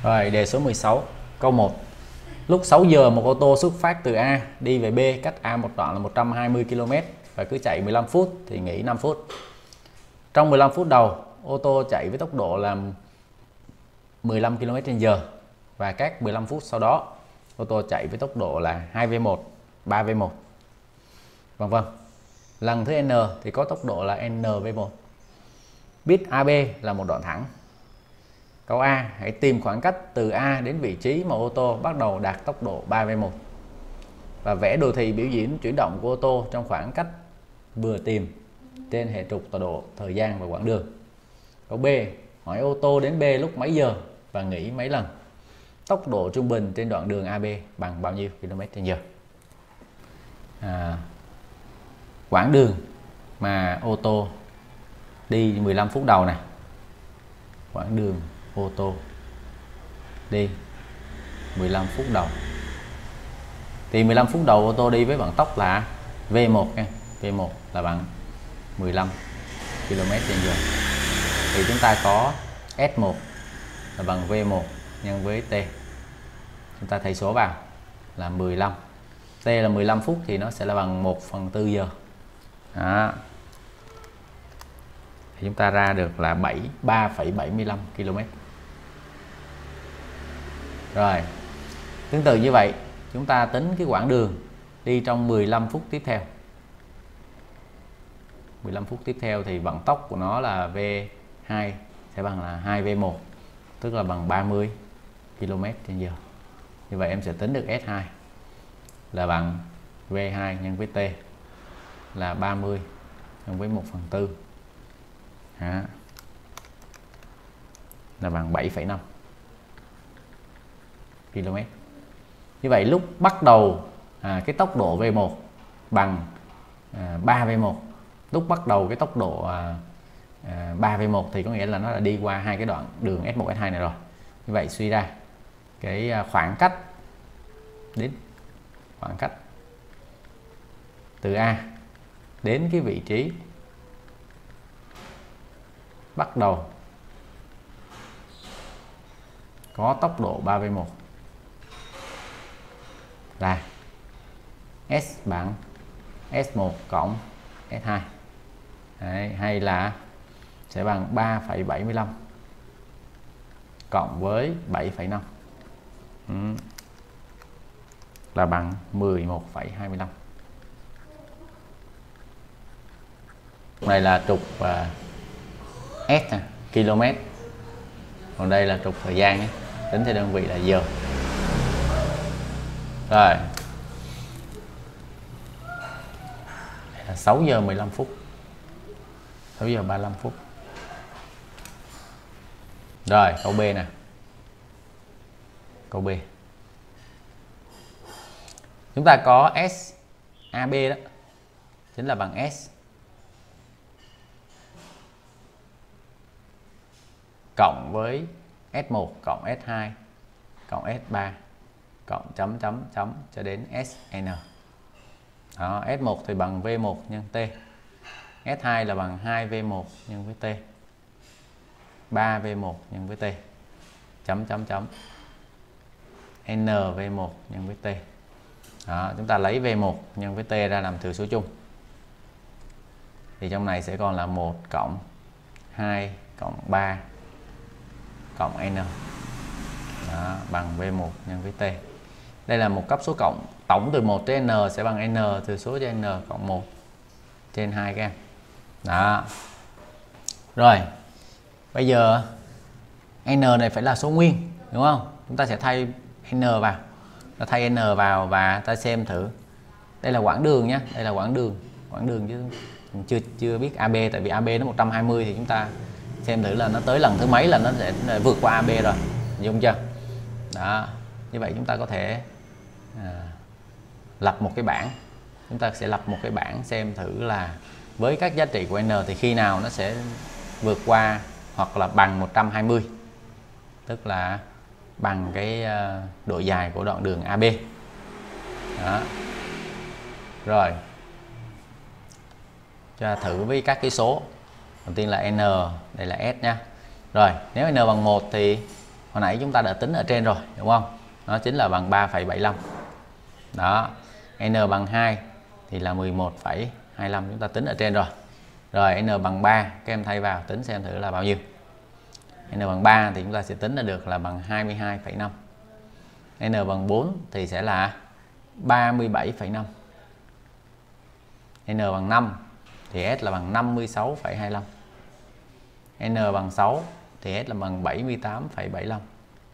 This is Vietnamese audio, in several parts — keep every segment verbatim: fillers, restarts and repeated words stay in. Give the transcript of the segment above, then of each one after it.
Rồi, đề số mười sáu, câu một. Lúc sáu giờ một ô tô xuất phát từ A đi về B, cách A một đoạn là một trăm hai mươi ki lô mét và cứ chạy mười lăm phút thì nghỉ năm phút. Trong mười lăm phút đầu, ô tô chạy với tốc độ là mười lăm ki lô mét trên giờ và các mười lăm phút sau đó, ô tô chạy với tốc độ là hai vê một, ba vê một, vân vân. Lần thứ n thì có tốc độ là n vê một. Biết a bê là một đoạn thẳng. Câu A, hãy tìm khoảng cách từ A đến vị trí mà ô tô bắt đầu đạt tốc độ ba vê một và vẽ đồ thị biểu diễn chuyển động của ô tô trong khoảng cách vừa tìm trên hệ trục tọa độ, thời gian và quãng đường. Câu B, hỏi ô tô đến B lúc mấy giờ và nghỉ mấy lần. Tốc độ trung bình trên đoạn đường a bê bằng bao nhiêu km trên giờ? À, quãng đường mà ô tô đi mười lăm phút đầu này, quãng đường ô tô đi mười lăm phút đầu thì mười lăm phút đầu ô tô đi với vận tốc là vê một nha. vê một là bằng mười lăm ki lô mét trên giờ. Thì chúng ta có S một là bằng vê một nhân với T. Chúng ta thay số vào là mười lăm. T là mười lăm phút thì nó sẽ là bằng một phần tư giờ. Đó. Thì chúng ta ra được là ba phẩy bảy mươi lăm ki lô mét. Rồi, tương tự như vậy, chúng ta tính cái quãng đường đi trong mười lăm phút tiếp theo. mười lăm phút tiếp theo thì vận tốc của nó là vê hai sẽ bằng là hai vê một, tức là bằng ba mươi ki lô mét trên giờ. Như vậy em sẽ tính được S hai là bằng vê hai nhân với T là ba mươi nhân với một phần tư. Đó. Là bằng bảy phẩy năm ki lô mét. Như vậy lúc bắt đầu à, cái tốc độ vê một bằng à, ba vê một. Lúc bắt đầu cái tốc độ à, à, ba vê một thì có nghĩa là nó đã đi qua hai cái đoạn đường S một S hai này rồi. Như vậy suy ra cái khoảng cách đến khoảng cách từ A đến cái vị trí bắt đầu có tốc độ ba vê một là S bằng S một cộng S hai. Đấy, hay là sẽ bằng ba phẩy bảy mươi lăm cộng với bảy phẩy năm ừ. là bằng mười một phẩy hai mươi lăm. Này là trục uh, S nè, km. Còn đây là trục thời gian nhé, tính theo đơn vị là giờ. Rồi. Là sáu giờ mười lăm phút. sáu giờ ba mươi lăm phút. Rồi, câu B nè. Câu B. Chúng ta có S a bê đó, chính là bằng S cộng với S một cộng S hai cộng S ba cộng chấm chấm chấm cho đến Sn. Đó, S một thì bằng vê một nhân T. S hai là bằng hai vê một nhân với T. ba vê một nhân với T. Chấm chấm chấm. N vê một nhân với T. Đó, chúng ta lấy vê một nhân với T ra làm thừa số chung. Thì trong này sẽ còn là một cộng hai cộng ba cộng N. Đó, bằng vê một nhân với T. Đây là một cấp số cộng, tổng từ một tới N sẽ bằng N thừa số cho N cộng một trên hai các em. Đó. Rồi. Bây giờ N này phải là số nguyên, đúng không? Chúng ta sẽ thay N vào. Ta thay N vào và ta xem thử. Đây là quãng đường nhé, đây là quãng đường, quãng đường chứ chưa chưa biết a bê, tại vì a bê nó một trăm hai mươi thì chúng ta xem thử là nó tới lần thứ mấy là nó sẽ vượt qua a bê rồi. Đúng chưa? Đó. Như vậy chúng ta có thể à, lập một cái bảng. Chúng ta sẽ lập một cái bảng xem thử là với các giá trị của N thì khi nào nó sẽ vượt qua hoặc là bằng một trăm hai mươi. Tức là bằng cái uh, độ dài của đoạn đường a bê. Đó. Rồi. Cho thử với các cái số. Đầu tiên là N, đây là S nha. Rồi, nếu N bằng một thì hồi nãy chúng ta đã tính ở trên rồi đúng không, nó chính là bằng ba phẩy bảy lăm. Đó, n bằng hai thì là mười một phẩy hai lăm, chúng ta tính ở trên rồi. Rồi n bằng ba, các em thay vào tính xem thử là bao nhiêu. N bằng ba thì chúng ta sẽ tính ra được là bằng hai mươi hai phẩy năm. N bằng bốn thì sẽ là ba mươi bảy phẩy năm. N bằng năm thì S là bằng năm mươi sáu phẩy hai lăm. N bằng sáu thì S là bằng bảy mươi tám phẩy bảy lăm.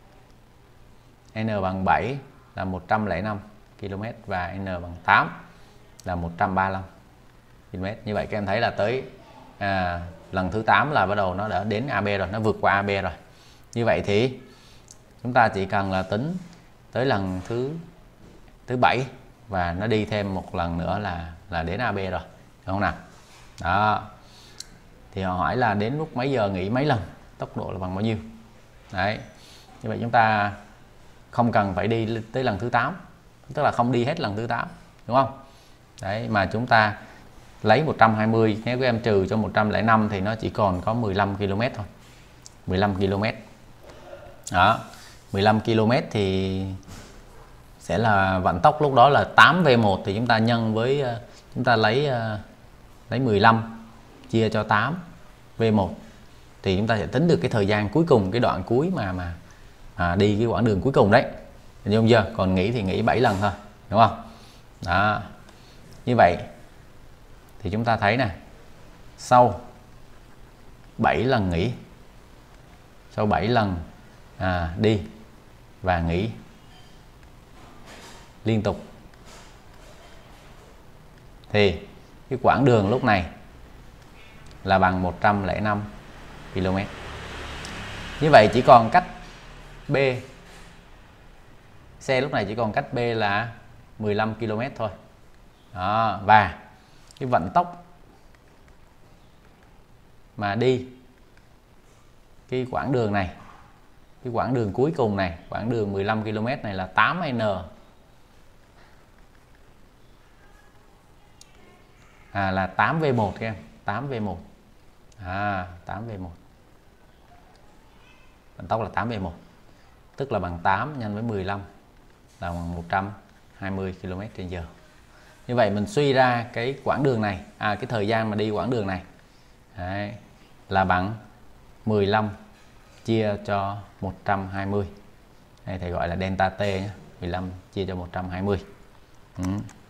N bằng bảy là một trăm lẻ năm ki lô mét và N bằng tám là một trăm ba mươi lăm ki lô mét. Như vậy các em thấy là tới à, lần thứ tám là bắt đầu nó đã đến a bê rồi, nó vượt qua a bê rồi. Như vậy thì chúng ta chỉ cần là tính tới lần thứ thứ bảy và nó đi thêm một lần nữa là là đến a bê rồi, đúng không nào? Đó. Thì họ hỏi là đến lúc mấy giờ nghỉ mấy lần, tốc độ là bằng bao nhiêu. Đấy. Như vậy chúng ta không cần phải đi tới lần thứ tám, tức là không đi hết lần thứ tám, đúng không? Đấy, mà chúng ta lấy một trăm hai mươi, nếu các em trừ cho một trăm lẻ năm thì nó chỉ còn có mười lăm ki lô mét thôi. mười lăm ki lô mét. Đó, mười lăm ki lô mét thì sẽ là vận tốc lúc đó là tám V một, thì chúng ta nhân với chúng ta lấy lấy mười lăm chia cho tám V một thì chúng ta sẽ tính được cái thời gian cuối cùng, cái đoạn cuối mà mà à, đi cái quãng đường cuối cùng đấy. Hình dung chưa? Còn nghỉ thì nghỉ bảy lần thôi, đúng không? Đó. Như vậy thì chúng ta thấy nè, sau bảy lần nghỉ, sau bảy lần à, đi và nghỉ liên tục thì cái quãng đường lúc này là bằng một trăm lẻ năm ki lô mét. Như vậy chỉ còn cách B, xe lúc này chỉ còn cách B là mười lăm ki lô mét thôi. Đó, và cái vận tốc mà đi cái quãng đường này, cái quãng đường cuối cùng này, quãng đường mười lăm ki lô mét này là tám N à, là tám V một các em, tám V một. À, tám V một. Vận tốc là tám V một. Tức là bằng tám nhân với mười lăm là bằng một trăm hai mươi ki lô mét trên giờ. Như vậy mình suy ra cái quãng đường này, à cái thời gian mà đi quãng đường này đấy, là bằng mười lăm chia cho một trăm hai mươi. Đây thầy gọi là delta T nhé, mười lăm chia cho một trăm hai mươi. Ừ.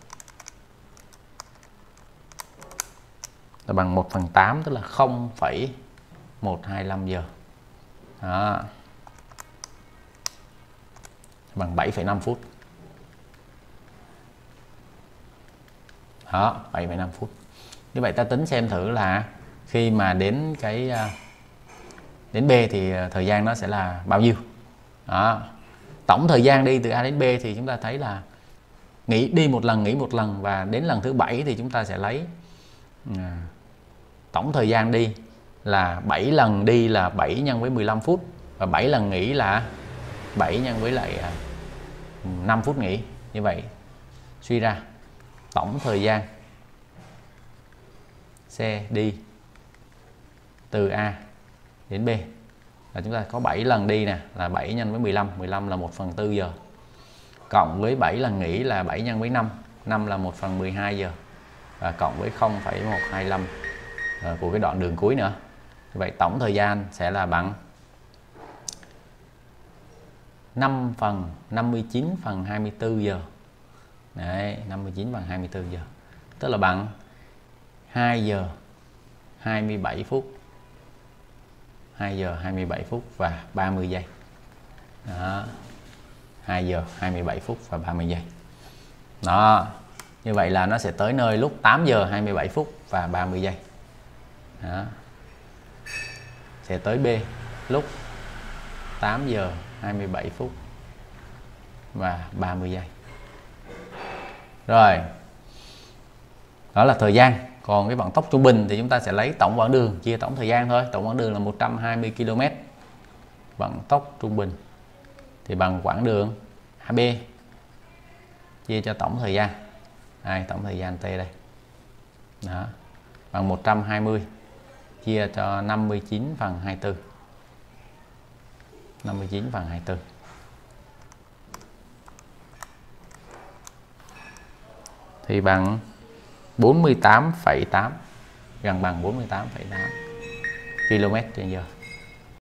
Là bằng một phần tám, tức là không phẩy một hai lăm giờ. Đó. Bằng bảy phẩy năm phút. Đó, bảy phẩy năm phút. Như vậy ta tính xem thử là khi mà đến cái đến B thì thời gian nó sẽ là bao nhiêu. Đó. Tổng thời gian đi từ A đến B thì chúng ta thấy là nghỉ đi một lần, nghỉ một lần, và đến lần thứ bảy thì chúng ta sẽ lấy à, tổng thời gian đi là bảy lần đi là bảy nhân với mười lăm phút, và bảy lần nghỉ là bảy nhân với lại à, năm phút nghỉ. Như vậy suy ra tổng thời gian xe đi từ A đến B là chúng ta có bảy lần đi nè, là bảy nhân với mười lăm, mười lăm là một phần tư giờ, cộng với bảy lần nghỉ là bảy nhân với năm, năm là một phần mười hai giờ, và cộng với không phẩy một hai lăm của cái đoạn đường cuối nữa. Vậy tổng thời gian sẽ là bằng năm phần năm mươi chín phần hai mươi tư giờ. Đấy, năm mươi chín phần hai mươi tư giờ. Tức là bằng hai giờ hai mươi bảy phút. hai giờ hai mươi bảy phút và ba mươi giây. Đó. hai giờ hai mươi bảy phút và ba mươi giây. Đó. Như vậy là nó sẽ tới nơi lúc tám giờ hai mươi bảy phút và ba mươi giây. Đó. Sẽ tới B lúc tám giờ hai mươi bảy phút và ba mươi giây. Rồi. Đó là thời gian. Còn cái vận tốc trung bình thì chúng ta sẽ lấy tổng quãng đường chia tổng thời gian thôi. Tổng quãng đường là một trăm hai mươi ki lô mét. Vận tốc trung bình thì bằng quãng đường a bê chia cho tổng thời gian. Đây, tổng thời gian T đây. Đó. Bằng một trăm hai mươi chia cho năm mươi chín phần hai mươi tư. năm mươi chín phần hai mươi tư. Thì bằng bốn mươi tám phẩy tám, gần bằng bốn mươi tám phẩy tám ki lô mét trên giờ.